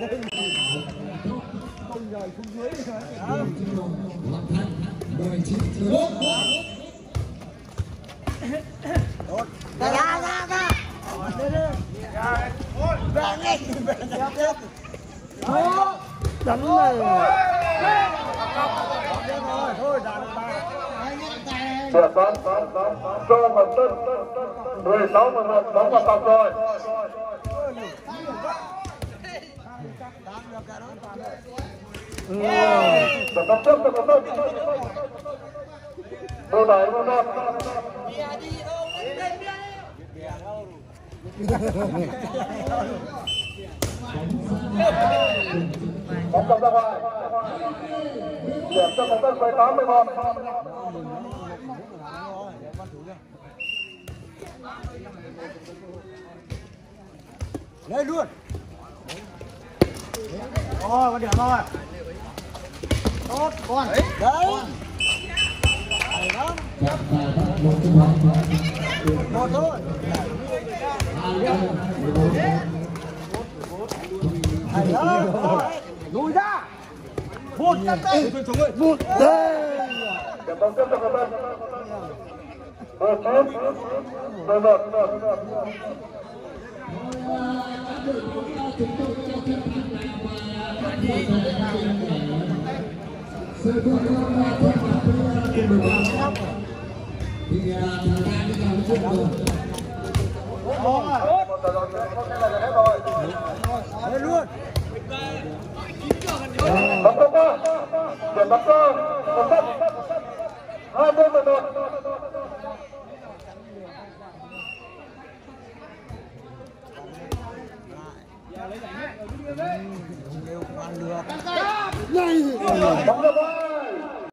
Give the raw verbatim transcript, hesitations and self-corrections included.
không rời xuống dưới ra ra ra ra về ngay về ngay đánh này thôi đàn ba Được bắn, bắn, bắn, bắn, cho một tân, mười sáu mười một, bóng vào cọc rồi. Được cọc tiếp, được cọc tiếp. Đồ đẩy, đồ đẩy. Bóng cầm ra ngoài. Điểm cho cọc tân mười tám mười một. lên luôn rồi có điểm rồi tốt con đấy hay lắm một thôi hay lắm lùi ra một chân tay một đây điểm bóng tiếp cho cọc tân mười chín mười một. lên luôn Bắn cơ cơ, điểm bắn cơ, một sân, hai mươi mười một. đều ăn được này Bóng cơ cơ.